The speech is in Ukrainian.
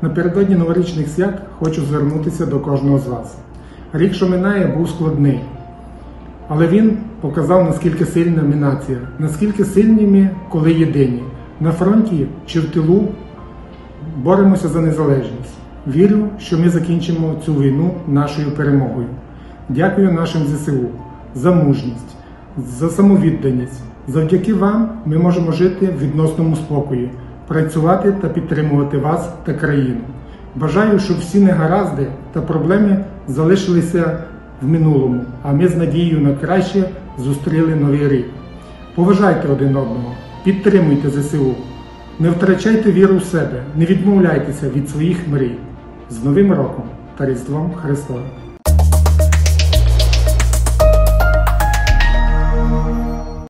Напередодні новорічних свят хочу звернутися до кожного з вас. Рік, що минає, був складний, але він показав, наскільки сильна ми нація, наскільки сильні ми, коли єдині. На фронті чи в тилу боремося за незалежність. Вірю, що ми закінчимо цю війну нашою перемогою. Дякую нашим ЗСУ за мужність, за самовідданість. Завдяки вам ми можемо жити в відносному спокої, працювати та підтримувати вас та країну. Бажаю, щоб всі негаразди та проблеми залишилися в минулому, а ми з надією на краще зустріли новий рік. Поважайте один одного, підтримуйте ЗСУ, не втрачайте віру в себе, не відмовляйтеся від своїх мрій. З Новим роком та Різдвом Христовим!